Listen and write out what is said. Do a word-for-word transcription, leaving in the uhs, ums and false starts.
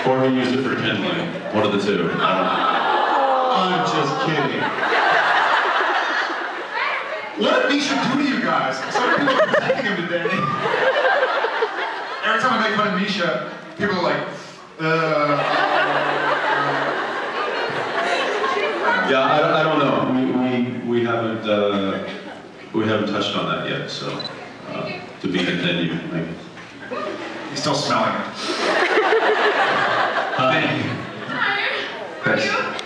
Or he used it for kindling. One of the two. I'm just kidding. What did Misha do to you guys? So many people are protecting him today. Every time I make fun of Misha, people are like, uh... Yeah, I, I don't know. We, we, we haven't uh, we haven't touched on that yet, so uh, to be continued. Maybe. He's still smelling it. Hi. Hi. How are you?